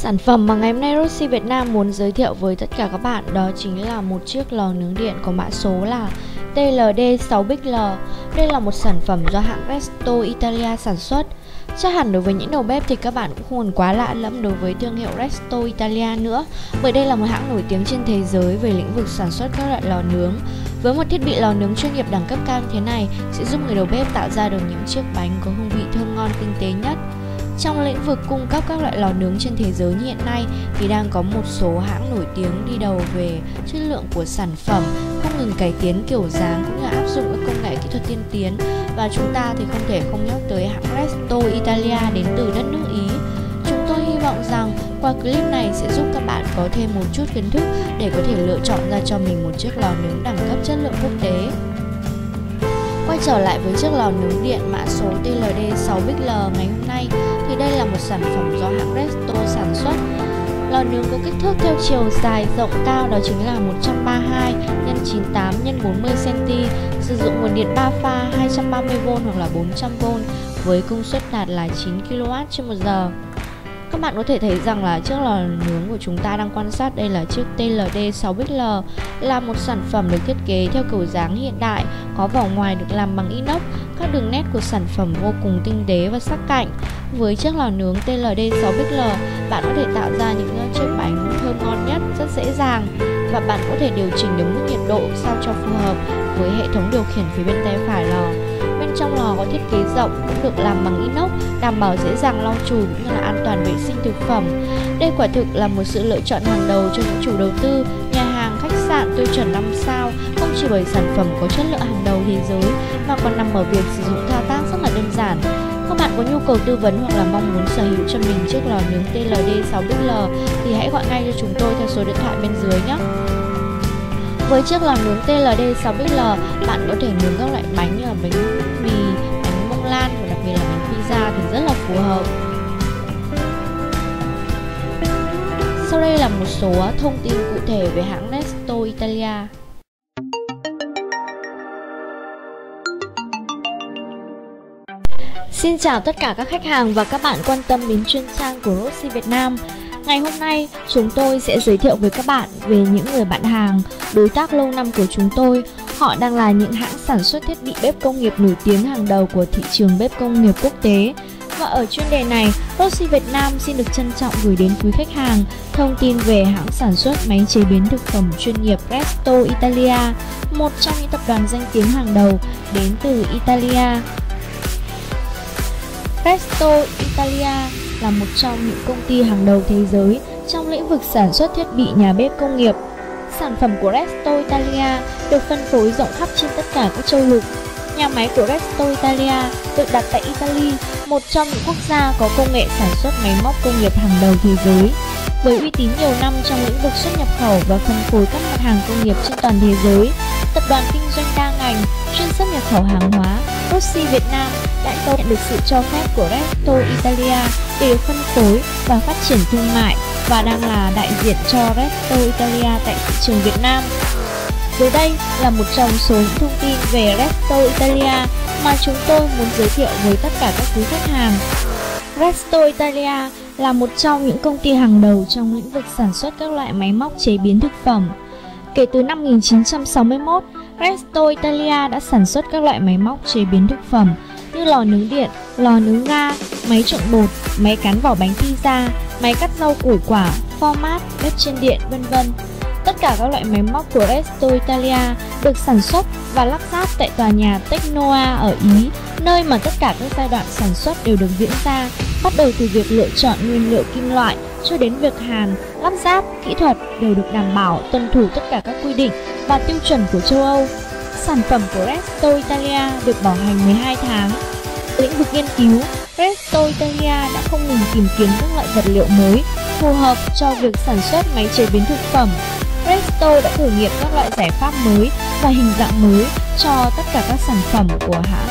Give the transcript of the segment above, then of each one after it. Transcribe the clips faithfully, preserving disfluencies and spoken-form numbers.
Sản phẩm mà ngày hôm nay Rossi Việt Nam muốn giới thiệu với tất cả các bạn đó chính là một chiếc lò nướng điện có mã số là T L D sáu Big L. Đây là một sản phẩm do hãng Resto Italia sản xuất. Chắc hẳn đối với những đầu bếp thì các bạn cũng không còn quá lạ lẫm đối với thương hiệu Resto Italia nữa, bởi đây là một hãng nổi tiếng trên thế giới về lĩnh vực sản xuất các loại lò nướng. Với một thiết bị lò nướng chuyên nghiệp đẳng cấp cao như thế này sẽ giúp người đầu bếp tạo ra được những chiếc bánh có hương vị thơm ngon tinh tế nhất. Trong lĩnh vực cung cấp các loại lò nướng trên thế giới như hiện nay thì đang có một số hãng nổi tiếng đi đầu về chất lượng của sản phẩm, không ngừng cải tiến kiểu dáng cũng như áp dụng các công nghệ kỹ thuật tiên tiến. Và chúng ta thì không thể không nhắc tới hãng Resto Italia đến từ đất nước Ý. Chúng tôi hy vọng rằng qua clip này sẽ giúp các bạn có thêm một chút kiến thức để có thể lựa chọn ra cho mình một chiếc lò nướng đẳng cấp chất lượng quốc tế. Quay trở lại với chiếc lò nướng điện mã số T L D sáu Big L ngày hôm nay thì đây là một sản phẩm do hãng Resto sản xuất. Lò nướng có kích thước theo chiều dài rộng cao đó chính là một trăm ba mươi hai nhân chín mươi tám nhân bốn mươi xăng-ti-mét, sử dụng nguồn điện ba pha hai trăm ba mươi vôn hoặc là bốn trăm vôn với công suất đạt là chín ki lô oát trên một giờ. Các bạn có thể thấy rằng là chiếc lò nướng của chúng ta đang quan sát đây là chiếc T L D sáu Big L, là một sản phẩm được thiết kế theo kiểu dáng hiện đại, có vỏ ngoài được làm bằng inox. Các đường nét của sản phẩm vô cùng tinh tế và sắc cạnh. Với chiếc lò nướng T L D sáu Big L, bạn có thể tạo ra những chiếc bánh thơm ngon nhất rất dễ dàng, và bạn có thể điều chỉnh được mức nhiệt độ sao cho phù hợp với hệ thống điều khiển phía bên tay phải lò. Bên trong lò có thiết kế rộng cũng được làm bằng inox, đảm bảo dễ dàng lau chùi cũng như là an toàn vệ sinh thực phẩm. Đây quả thực là một sự lựa chọn hàng đầu cho những chủ đầu tư, nhà hàng, khách sạn tiêu chuẩn năm sao, không chỉ bởi sản phẩm có chất lượng hàng đầu thế giới mà còn nằm ở việc sử dụng thao tác rất là đơn giản. Các bạn có nhu cầu tư vấn hoặc là mong muốn sở hữu cho mình chiếc lò nướng T L D sáu Big L thì hãy gọi ngay cho chúng tôi theo số điện thoại bên dưới nhé. Với chiếc lò nướng T L D sáu Big L, bạn có thể nướng các loại bánh như là bánh mì, bánh bông lan và đặc biệt là bánh pizza thì rất là phù hợp. Sau đây là một số thông tin cụ thể về hãng Resto Italia. Xin chào tất cả các khách hàng và các bạn quan tâm đến chuyên trang của Rossi Việt Nam. Ngày hôm nay, chúng tôi sẽ giới thiệu với các bạn về những người bạn hàng, đối tác lâu năm của chúng tôi. Họ đang là những hãng sản xuất thiết bị bếp công nghiệp nổi tiếng hàng đầu của thị trường bếp công nghiệp quốc tế. Và ở chuyên đề này, Rossi Việt Nam xin được trân trọng gửi đến quý khách hàng thông tin về hãng sản xuất máy chế biến thực phẩm chuyên nghiệp Resto Italia, một trong những tập đoàn danh tiếng hàng đầu đến từ Italia. Resto Italia là một trong những công ty hàng đầu thế giới trong lĩnh vực sản xuất thiết bị nhà bếp công nghiệp. Sản phẩm của Resto Italia được phân phối rộng khắp trên tất cả các châu lục. Nhà máy của Resto Italia được đặt tại Italy, một trong những quốc gia có công nghệ sản xuất máy móc công nghiệp hàng đầu thế giới. Với uy tín nhiều năm trong lĩnh vực xuất nhập khẩu và phân phối các mặt hàng công nghiệp trên toàn thế giới, tập đoàn kinh doanh đa ngành chuyên xuất nhập khẩu hàng hóa Rossi Việt Nam đã nhận được sự cho phép của Resto Italia để được phân phối và phát triển thương mại và đang là đại diện cho Resto Italia tại thị trường Việt Nam. Dưới đây là một trong số những thông tin về Resto Italia mà chúng tôi muốn giới thiệu với tất cả các quý khách hàng. Resto Italia là một trong những công ty hàng đầu trong lĩnh vực sản xuất các loại máy móc chế biến thực phẩm. Kể từ năm một nghìn chín trăm sáu mươi mốt, Resto Italia đã sản xuất các loại máy móc chế biến thực phẩm như lò nướng điện, lò nướng ga, máy trộn bột, máy cán vỏ bánh pizza, máy cắt rau củ quả, format, bếp chiên điện, vân vân. Tất cả các loại máy móc của Resto Italia được sản xuất và lắp ráp tại tòa nhà Tecnoa ở Ý, nơi mà tất cả các giai đoạn sản xuất đều được diễn ra, bắt đầu từ việc lựa chọn nguyên liệu kim loại cho đến việc hàn, lắp ráp, kỹ thuật đều được đảm bảo tuân thủ tất cả các quy định và tiêu chuẩn của châu Âu. Sản phẩm của Resto Italia được bảo hành mười hai tháng. Lĩnh vực nghiên cứu, Resto Italia đã không ngừng tìm kiếm các loại vật liệu mới phù hợp cho việc sản xuất máy chế biến thực phẩm. Resto đã thử nghiệm các loại giải pháp mới và hình dạng mới cho tất cả các sản phẩm của hãng.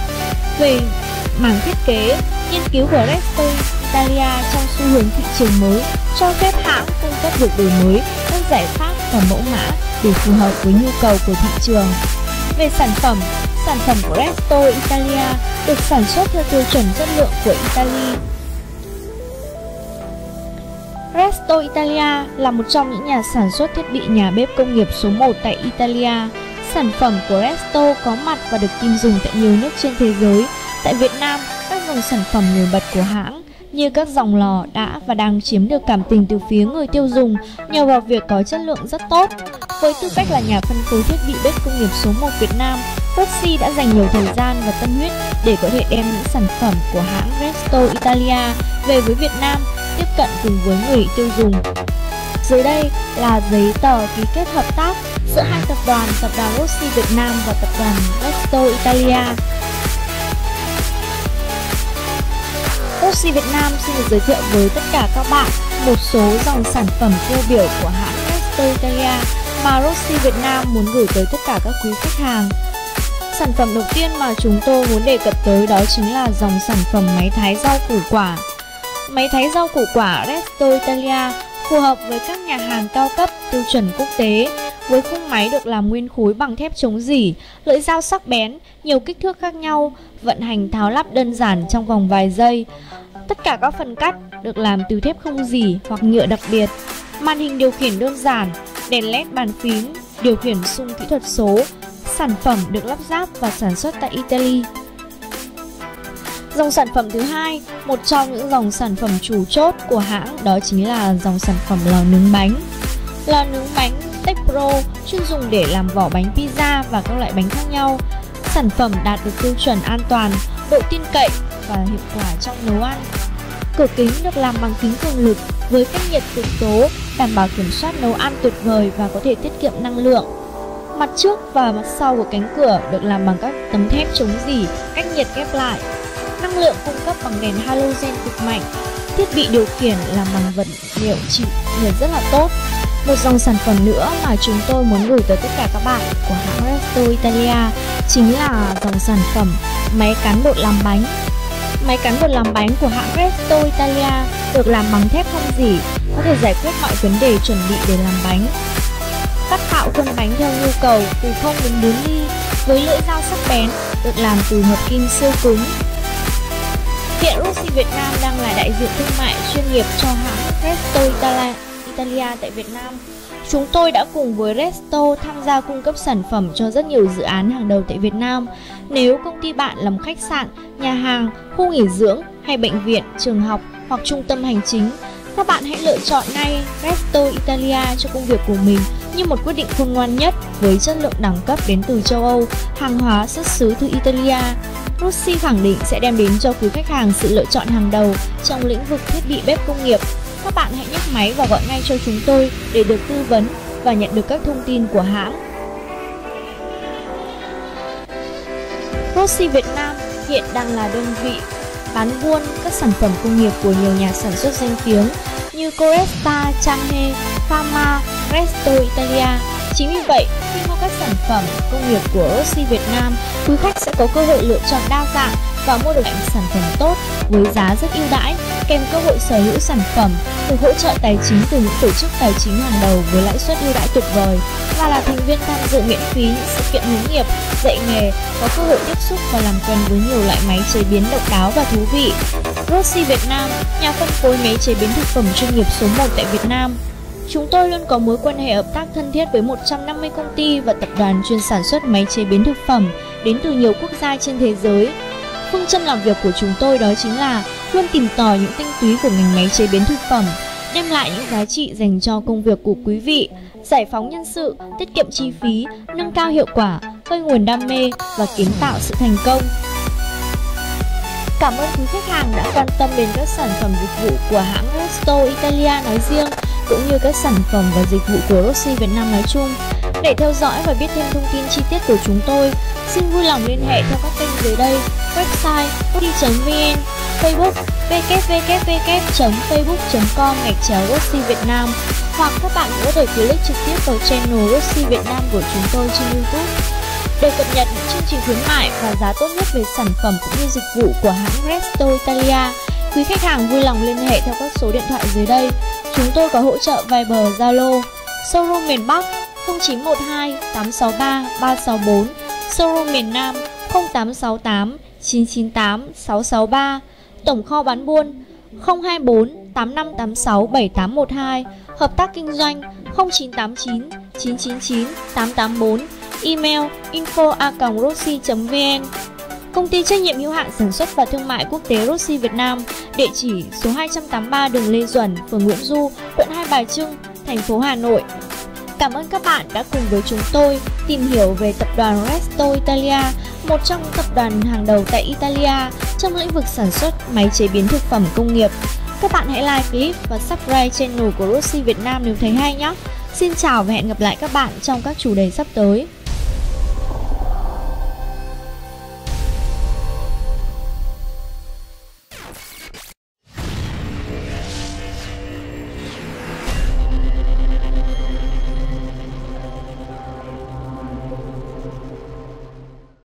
Về mảng thiết kế, nghiên cứu của Resto Italia trong xu hướng thị trường mới cho phép hãng cung cấp được đổi mới các giải pháp và mẫu mã để phù hợp với nhu cầu của thị trường. Về sản phẩm, sản phẩm của Resto Italia được sản xuất theo tiêu chuẩn chất lượng của Italy. Resto Italia là một trong những nhà sản xuất thiết bị nhà bếp công nghiệp số một tại Italia. Sản phẩm của Resto có mặt và được tin dùng tại nhiều nước trên thế giới. Tại Việt Nam, các dòng sản phẩm nổi bật của hãng như các dòng lò đã và đang chiếm được cảm tình từ phía người tiêu dùng nhờ vào việc có chất lượng rất tốt. Với tư cách là nhà phân phối thiết bị bếp công nghiệp số một Việt Nam, Rossi đã dành nhiều thời gian và tâm huyết để có thể đem những sản phẩm của hãng Resto Italia về với Việt Nam, tiếp cận cùng với người tiêu dùng. Dưới đây là giấy tờ ký kết hợp tác giữa hai tập đoàn, tập đoàn Rossi Việt Nam và tập đoàn Resto Italia. Rossi Việt Nam xin được giới thiệu với tất cả các bạn một số dòng sản phẩm tiêu biểu của hãng Resto Italia mà Rossi Việt Nam muốn gửi tới tất cả các quý khách hàng. Sản phẩm đầu tiên mà chúng tôi muốn đề cập tới đó chính là dòng sản phẩm máy thái rau củ quả. Máy thái rau củ quả Resto Italia phù hợp với các nhà hàng cao cấp tiêu chuẩn quốc tế, với khung máy được làm nguyên khối bằng thép chống rỉ, lưỡi dao sắc bén, nhiều kích thước khác nhau, vận hành tháo lắp đơn giản trong vòng vài giây. Tất cả các phần cắt được làm từ thép không rỉ hoặc nhựa đặc biệt. Màn hình điều khiển đơn giản, đèn led bàn phím, điều khiển xung kỹ thuật số. Sản phẩm được lắp ráp và sản xuất tại Italy. Dòng sản phẩm thứ hai, một trong những dòng sản phẩm chủ chốt của hãng đó chính là dòng sản phẩm lò nướng bánh. Lò nướng bánh Tech Pro chuyên dùng để làm vỏ bánh pizza và các loại bánh khác nhau. Sản phẩm đạt được tiêu chuẩn an toàn, độ tin cậy và hiệu quả trong nấu ăn. Cửa kính được làm bằng kính cường lực với cách nhiệt cực tố, đảm bảo kiểm soát nấu ăn tuyệt vời và có thể tiết kiệm năng lượng. Mặt trước và mặt sau của cánh cửa được làm bằng các tấm thép chống rỉ, cách nhiệt ghép lại. Năng lượng cung cấp bằng đèn halogen cực mạnh. Thiết bị điều khiển làm bằng vật liệu chịu nhiệt rất là tốt. Một dòng sản phẩm nữa mà chúng tôi muốn gửi tới tất cả các bạn của hãng Resto Italia chính là dòng sản phẩm máy cán bột làm bánh. Máy cán bột làm bánh của hãng Resto Italia được làm bằng thép không rỉ, có thể giải quyết mọi vấn đề chuẩn bị để làm bánh. Cắt tạo khuôn bánh theo nhu cầu từ không đến bốn ly với lưỡi dao sắc bén được làm từ hợp kim siêu cứng. Hiện Rossi Việt Nam đang là đại diện thương mại chuyên nghiệp cho hãng Resto Italia, Italia tại Việt Nam. Chúng tôi đã cùng với Resto tham gia cung cấp sản phẩm cho rất nhiều dự án hàng đầu tại Việt Nam. Nếu công ty bạn là một khách sạn, nhà hàng, khu nghỉ dưỡng hay bệnh viện, trường học hoặc trung tâm hành chính, các bạn hãy lựa chọn ngay Resto Italia cho công việc của mình như một quyết định khôn ngoan nhất với chất lượng đẳng cấp đến từ châu Âu, hàng hóa xuất xứ từ Italia. Rossi khẳng định sẽ đem đến cho quý khách hàng sự lựa chọn hàng đầu trong lĩnh vực thiết bị bếp công nghiệp. Các bạn hãy nhấc máy và gọi ngay cho chúng tôi để được tư vấn và nhận được các thông tin của hãng. Rossi Việt Nam hiện đang là đơn vị bán buôn các sản phẩm công nghiệp của nhiều nhà sản xuất danh tiếng như Coresta, Chanhe, Fama, Resto Italia. Chính vì vậy, khi mua các sản phẩm công nghiệp của Rossi Việt Nam, quý khách sẽ có cơ hội lựa chọn đa dạng và mua được những sản phẩm tốt với giá rất ưu đãi, kèm cơ hội sở hữu sản phẩm, được hỗ trợ tài chính từ những tổ chức tài chính hàng đầu với lãi suất ưu đãi tuyệt vời, và là thành viên tham dự miễn phí những sự kiện hướng nghiệp, dạy nghề, có cơ hội tiếp xúc và làm quen với nhiều loại máy chế biến độc đáo và thú vị. Rossi Việt Nam, nhà phân phối máy chế biến thực phẩm chuyên nghiệp số một tại Việt Nam. Chúng tôi luôn có mối quan hệ hợp tác thân thiết với một trăm năm mươi công ty và tập đoàn chuyên sản xuất máy chế biến thực phẩm đến từ nhiều quốc gia trên thế giới. Phương châm làm việc của chúng tôi đó chính là luôn tìm tòi những tinh túy của ngành máy chế biến thực phẩm, đem lại những giá trị dành cho công việc của quý vị, giải phóng nhân sự, tiết kiệm chi phí, nâng cao hiệu quả, khơi nguồn đam mê và kiến tạo sự thành công. Cảm ơn quý khách hàng đã quan tâm đến các sản phẩm dịch vụ của hãng Resto Italia nói riêng, cũng như các sản phẩm và dịch vụ của Rossi Việt Nam nói chung. Để theo dõi và biết thêm thông tin chi tiết của chúng tôi, xin vui lòng liên hệ theo các kênh dưới đây: website rossi chấm vn, Facebook w w w chấm facebook chấm com gạch chéo Rossi Việt Nam, hoặc các bạn có thể click trực tiếp vào channel Rossi Việt Nam của chúng tôi trên YouTube. Để cập nhật những chương trình khuyến mại và giá tốt nhất về sản phẩm cũng như dịch vụ của hãng Resto Italia, quý khách hàng vui lòng liên hệ theo các số điện thoại dưới đây. Chúng tôi có hỗ trợ Viber, Zalo. Showroom miền Bắc không chín một hai tám sáu ba ba sáu bốn, Showroom miền Nam không tám sáu tám chín chín tám sáu sáu ba, tổng kho bán buôn không hai bốn tám năm tám sáu bảy tám một hai. Hợp tác kinh doanh không chín tám chín chín chín chín tám tám bốn. Email info a còng roxy chấm vn. Công ty trách nhiệm hữu hạn sản xuất và thương mại quốc tế Roxy Việt Nam, địa chỉ số hai trăm tám mươi ba đường Lê Duẩn, phường Nguyễn Du, quận Hai Bà Trưng, thành phố Hà Nội. Cảm ơn các bạn đã cùng với chúng tôi tìm hiểu về tập đoàn Resto Italia, một trong những tập đoàn hàng đầu tại Italia trong lĩnh vực sản xuất máy chế biến thực phẩm công nghiệp. Các bạn hãy like clip và subscribe channel của Roxy Việt Nam nếu thấy hay nhé. Xin chào và hẹn gặp lại các bạn trong các chủ đề sắp tới.